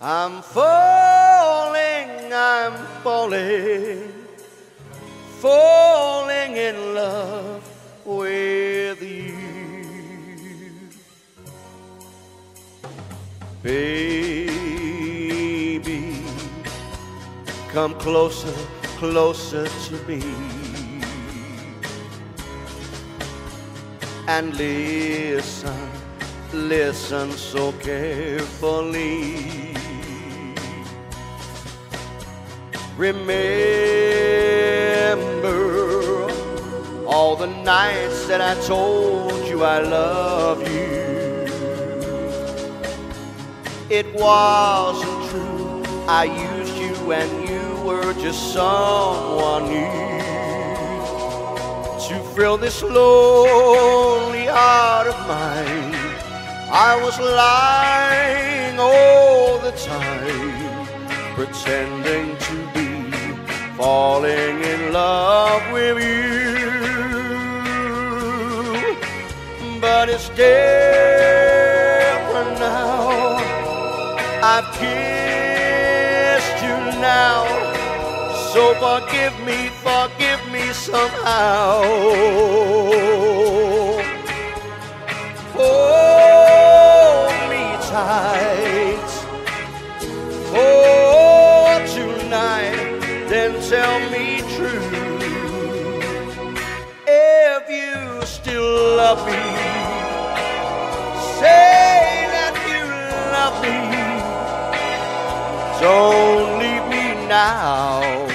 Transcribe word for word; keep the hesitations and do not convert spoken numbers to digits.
I'm falling, I'm falling, falling in love with you. Baby, come closer, closer to me, and listen, listen so carefully. Remember all the nights that I told you I love you. It wasn't true, I used you and you were just someone new to fill this lonely heart of mine. I was lying all the time, pretending to be falling in love with you. But it's different now, I've kissed you now, so forgive me, forgive me somehow. Hold me tight for tonight, then tell me true if you still love me. Say that you love me. Don't leave me now.